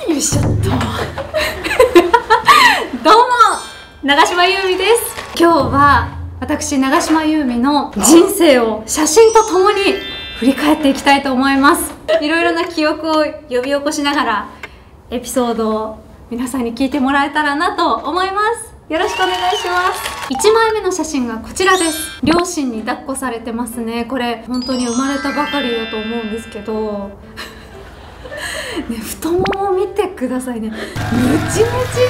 よいしょっとどうも長島優美です。今日は私長島優美の人生を写真とともに振り返っていきたいと思います。いろいろな記憶を呼び起こしながらエピソードを皆さんに聞いてもらえたらなと思います。よろしくお願いします。1枚目の写真がこちらです。両親に抱っこされてますね。これ本当に生まれたばかりだと思うんですけどね、太ももを見てくださいね。ムチムチでし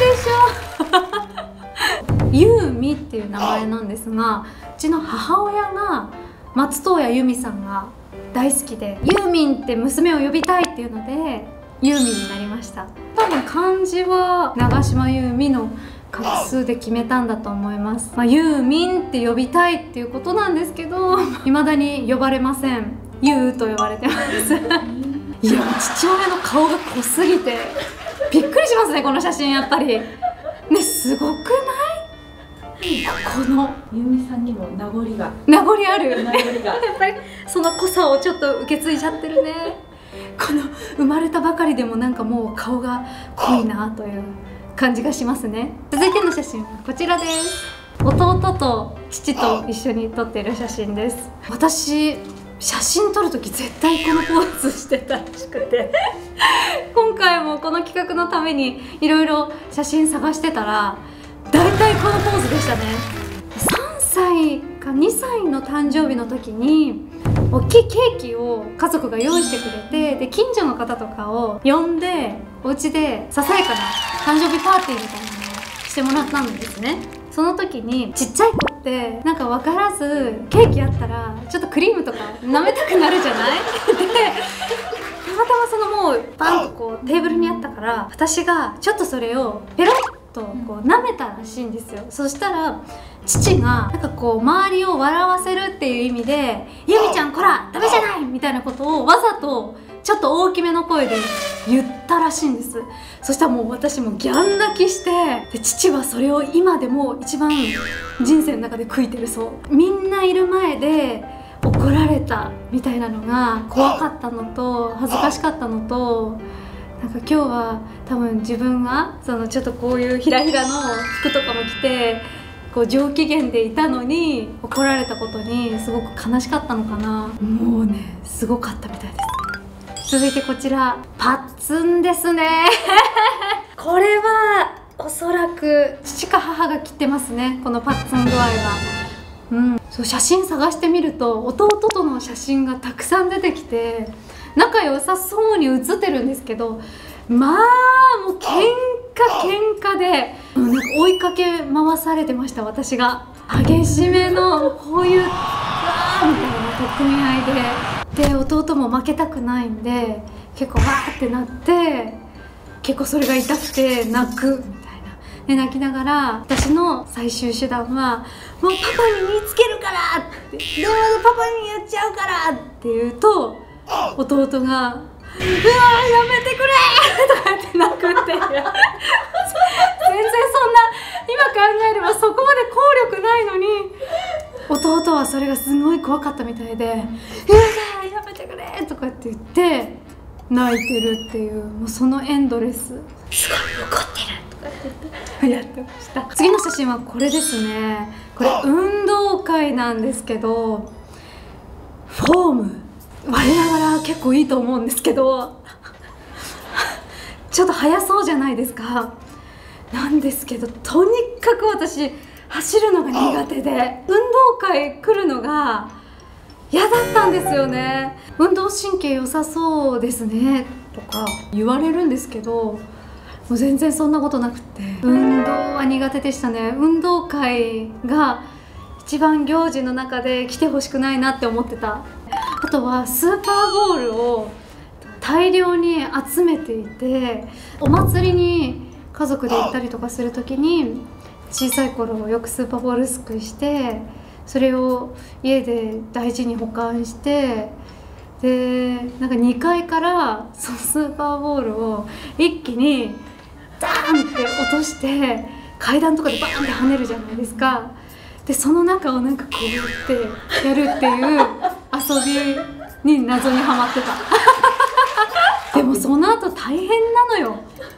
ょユーミっていう名前なんですが、うちの母親が松任谷由実さんが大好きで、ユーミンって娘を呼びたいっていうのでユーミンになりました。多分漢字は長島優美の画数で決めたんだと思います。ユーミンって呼びたいっていうことなんですけど、未だに呼ばれません。ユーと呼ばれてますいや、父親の顔が濃すぎてびっくりしますね、この写真。やっぱりね、すごくない？この優美さんにも名残があるやっぱりその濃さをちょっと受け継いじゃってるね。この生まれたばかりでもなんかもう顔が濃いなという感じがしますね。続いての写真はこちらです。弟と父と一緒に撮っている写真です。私写真撮るとき絶対このポーズしてたらしくて今回もこの企画のためにいろいろ写真探してたら大体このポーズでしたね。3歳か2歳の誕生日の時に大きいケーキを家族が用意してくれて、で近所の方とかを呼んでお家でささやかな誕生日パーティーみたいなのをしてもらったんですね。その時にちっちゃい子ってなんか分からずケーキあったらちょっとクリームとか舐めたくなるじゃないでたまたまそのもうパンとこうテーブルにあったから、私がちょっとそれをペロッとこう舐めたらしいんですよ。そしたら父がなんかこう周りを笑わせるっていう意味で「ゆみちゃんこらダメじゃない!」みたいなことをわざとちょっと大きめの声で言ったらしいんです。そしたらもう私もギャン泣きして、で父はそれを今でも一番人生の中で悔いてるそう。みんないる前で怒られたみたいなのが怖かったのと恥ずかしかったのと、なんか今日は多分自分がそのちょっとこういうひらひらの服とかも着てこう上機嫌でいたのに怒られたことにすごく悲しかったのかな。もうね、すごかったみたいです。続いてこちらパッツンですねこれはおそらく父か母が着てますね、このパッツン具合は。そう、写真探してみると弟との写真がたくさん出てきて仲良さそうに写ってるんですけど、まあもう喧嘩でなんか追いかけ回されてました。私が激しめのこういうわーみたいな取っ組み合いで弟も負けたくないんで結構わーってなって、結構それが痛くて泣くみたいなで、泣きながら私の最終手段は「もうパパに見つけるから!」って「どうぞパパに言っちゃうから!」って言うと弟が「うわーやめてくれ!」とかって泣くっていう全然そんな、今考えればそこまで効力ないのに弟はそれがすごい怖かったみたいで「うわーやめてくれ!」とかって言って泣いてるっていう、もうそのエンドレス「すごい怒ってる!」とかって言ってやってました。次の写真はこれですね。これ運動会なんですけど、フォーム我ながら結構いいと思うんですけどちょっと速そうじゃないですか。なんですけどとにかく私走るのが苦手で運動会来るのが嫌だったんですよね。運動神経良さそうですねとか言われるんですけど、もう全然そんなことなくて運動は苦手でしたね。運動会が一番行事の中で来てほしくないなって思ってた。あとはスーパーボールを大量に集めていて、お祭りに家族で行ったりとかする時に小さい頃よくスーパーボールすくいして、それを家で大事に保管して、でなんか2階からそのスーパーボールを一気にダーンって落として階段とかでバーンって跳ねるじゃないですか。でその中をなんかこうやってやるっていう遊びに謎にハマってたでもその後大変なのよ。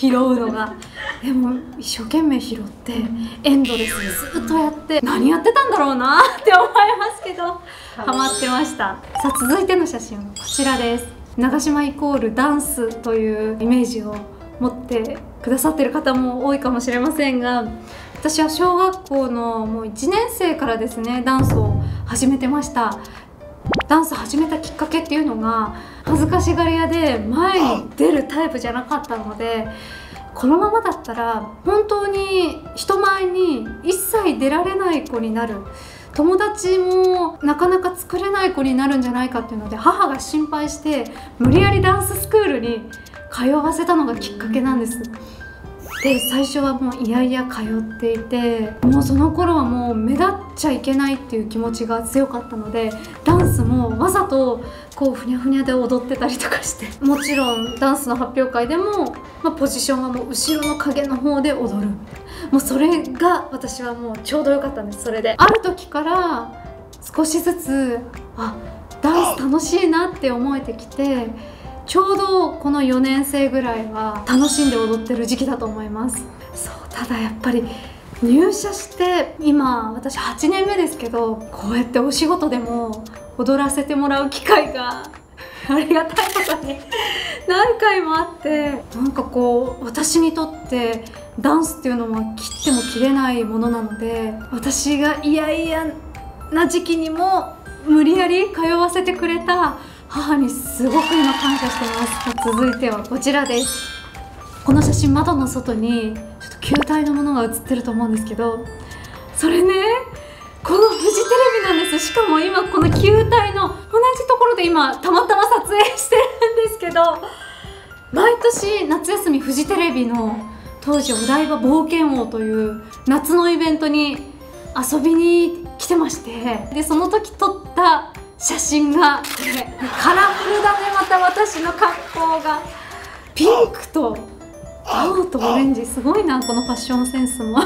拾うのが。でも一生懸命拾ってエンドレスにずっとやって何やってたんだろうなって思いますけどハマってました。さあ続いての写真はこちらです。長島イコールダンスというイメージを持ってくださってる方も多いかもしれませんが、私は小学校のもう1年生からですねダンスを始めてました。ダンス始めたきっかけっていうのが恥ずかしがり屋で前に出るタイプじゃなかったので、このままだったら本当に人前に一切出られない子になる、友達もなかなか作れない子になるんじゃないかっていうので母が心配して無理やりダンススクールに通わせたのがきっかけなんです。で最初はもういやいや通っていて、もうその頃はもう目立っちゃいけないっていう気持ちが強かったので、ダンスもわざとこうふにゃふにゃで踊ってたりとかして、もちろんダンスの発表会でも、ポジションはもう後ろの影の方で踊る、もうそれが私はもうちょうど良かったんです。それである時から少しずつダンス楽しいなって思えてきて、ちょうどこの4年生ぐらいは楽しんで踊ってる時期だと思います。そう、ただやっぱり入社して今私8年目ですけど、こうやってお仕事でも踊らせてもらう機会がありがたいことに何回もあって、なんかこう私にとってダンスっていうのは切っても切れないものなので、私が嫌々な時期にも無理やり通わせてくれた母にすごく今感謝してます。続いてはこちらです。この写真窓の外にちょっと球体のものが写ってると思うんですけど、それねこのフジテレビなんです。しかも今この球体の同じところで今たまたま撮影してるんですけど、毎年夏休みフジテレビの当時お台場冒険王という夏のイベントに遊びに来てまして、でその時撮った写真がこれカラフルだね。また私の格好がピンクと青とオレンジ、すごいなこのファッションセンスも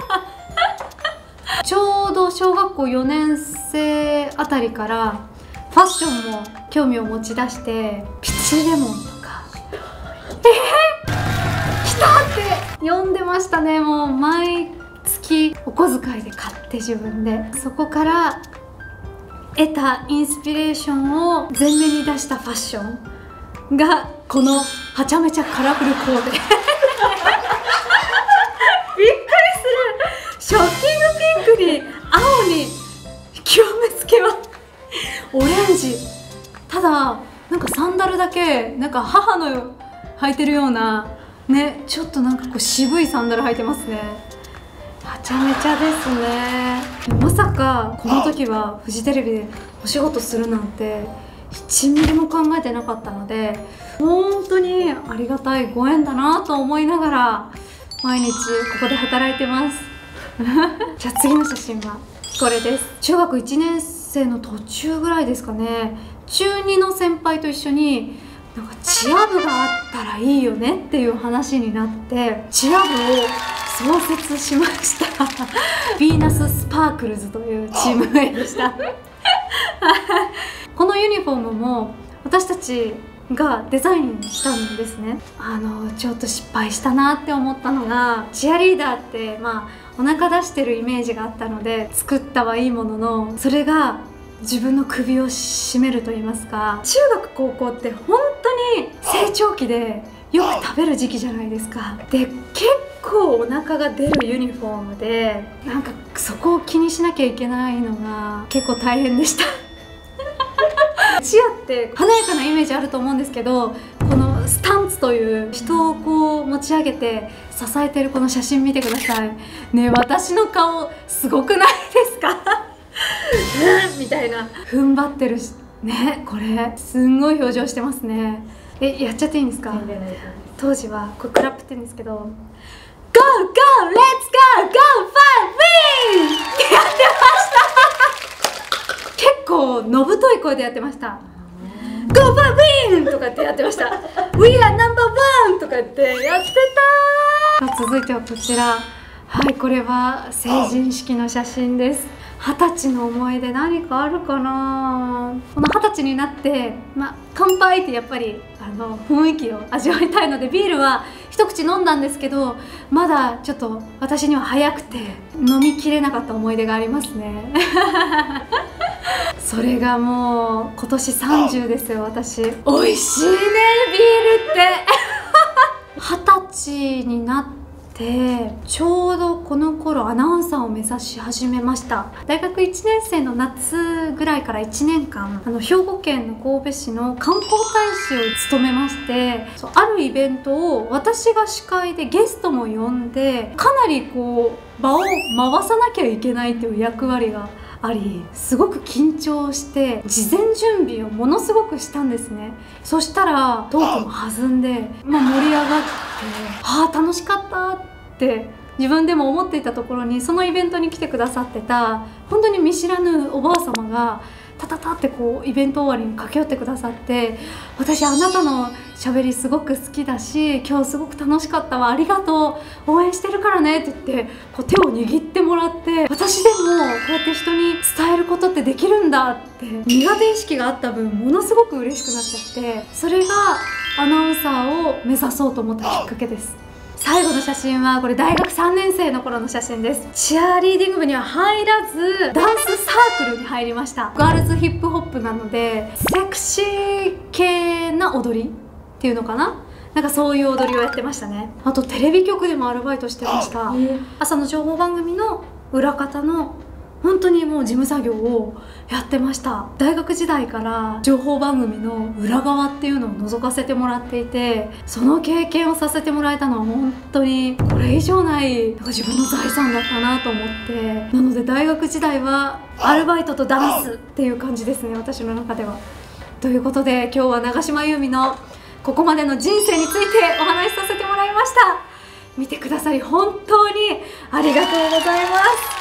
ちょうど小学校4年生あたりからファッションも興味を持ち出して、ピチレモンとか来たって呼んでましたね。もう毎月お小遣いで買って自分で、そこから得たインスピレーションを前面に出したファッションがこのはちゃめちゃカラフルコーデびっくりする。ショッキングピンクに青に極めつけはオレンジ。ただなんかサンダルだけなんか母の履いてるようなね、ちょっとなんかこう渋いサンダル履いてますね。はちゃめちゃですね。まさかこの時はフジテレビでお仕事するなんて1ミリも考えてなかったので、本当にありがたいご縁だなと思いながら毎日ここで働いてますじゃあ次の写真はこれです。中学1年生の途中ぐらいですかね、中2の先輩と一緒になんかチア部があったらいいよねっていう話になってチア部を創設しましたヴィーナススパークルズというチーム名でしたこのユニフォームも私たちがデザインしたんですね。ちょっと失敗したなって思ったのが、チアリーダーってお腹出してるイメージがあったので作ったはいいものの、それが自分の首を絞めると言いますか、中学高校って本当に成長期でよく食べる時期じゃないですか。で結構お腹が出るユニフォームで、なんかそこを気にしなきゃいけないのが結構大変でしたチアって華やかなイメージあると思うんですけど、このスタンツという人をこう持ち上げて支えてるこの写真見てくださいね。私の顔すごくないですかみたいな踏ん張ってるしね。これすんごい表情してますね。やっちゃっていいんですか？当時はこれクラップって言うんですけど、 Go! Go! Let's go! Go! Fight! Win! ってやってました結構のぶとい声でやってました。 Go! Fight! Win! とかってやってました We are No.1! とかってやってた。続いてはこちら、はい、これは成人式の写真です。20歳の思い出何かあるかな。この20歳になって、乾杯ってやっぱり雰囲気を味わいたいので、ビールは1 一口飲んだんですけど、まだちょっと私には早くて飲みきれなかった思い出がありますねそれがもう今年30ですよ。私美味しいね、ビールって20歳になってちょうどこの頃アナウンサーを目指し始めました。大学1年生の夏ぐらいから1年間兵庫県の神戸市の観光大使を務めまして、あるイベントを私が司会でゲストも呼んで、かなりこう場を回さなきゃいけないという役割があり、すごく緊張して事前準備をものすごくしたんですね。そしたらトークも弾んで、盛り上がって、楽しかったって自分でも思っていたところに、そのイベントに来てくださってた本当に見知らぬおばあ様がタタタってこうイベント終わりに駆け寄ってくださって、私あなたの喋りすごく好きだし、今日すごく楽しかったわ、ありがとう、応援してるからねって言って、こう手を握ってもらって、私でもこうやって人に伝えることってできるんだって苦手意識があった分、ものすごく嬉しくなっちゃって、それがアナウンサーを目指そうと思ったきっかけです。最後の写真はこれ大学3年生の頃の写真です。チアリーディング部には入らずダンスサークルに入りました。ガールズヒップホップなのでセクシー系な踊りっていうのかな、なんかそういう踊りをやってましたね。あとテレビ局でもアルバイトしてました。朝の情報番組の裏方の本当にもう事務作業をやってました。大学時代から情報番組の裏側っていうのを覗かせてもらっていて、その経験をさせてもらえたのは本当にこれ以上ない自分の財産だったなと思って、なので大学時代はアルバイトとダンスっていう感じですね、私の中では。ということで今日は長島優美のここまでの人生についてお話しさせてもらいました。見てくださり本当にありがとうございます。